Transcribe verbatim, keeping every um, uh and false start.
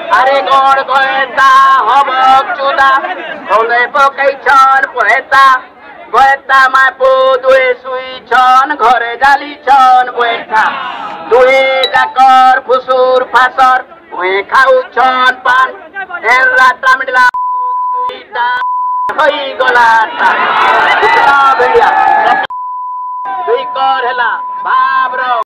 আরে গড় গয়েতা হবক চুদা হলে পকাইছন পহেতা গয়েতা মাপু দুই শুইছন ঘরে জ্বালিছন বয়েতা দুই ডাকর ফুসুর ফাসর ওই খাউছন পান এর রাতা মিডলা দুইটা হই গলাটা দুই কর হেলা ভাবর